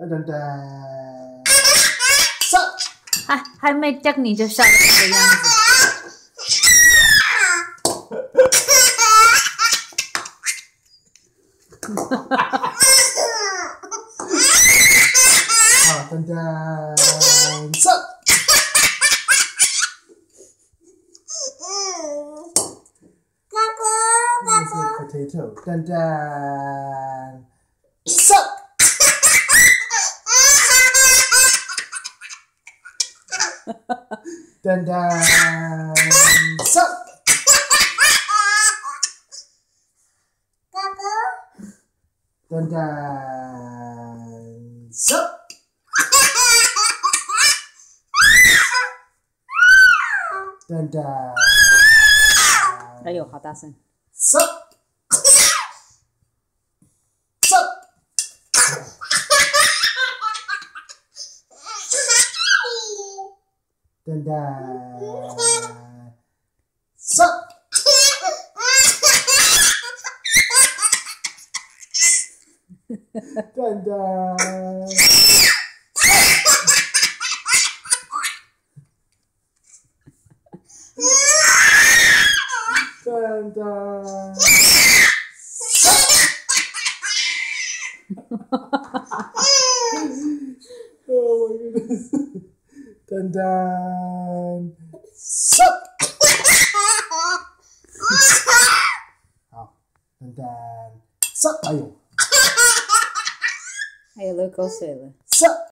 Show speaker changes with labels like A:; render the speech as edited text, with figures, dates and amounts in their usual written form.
A: 等等，上，
B: 还没叫你就笑成这个样子。
A: 好，等等，上。Potato， 等等，上，等等，上，等等，上，等等，
B: 哎呦，好大声！
A: 上。等等，上，等等，等等，上。Oh my goodness！ 等等，上。好，等等，上。哎呦，
B: 还有流口水了。
A: 上。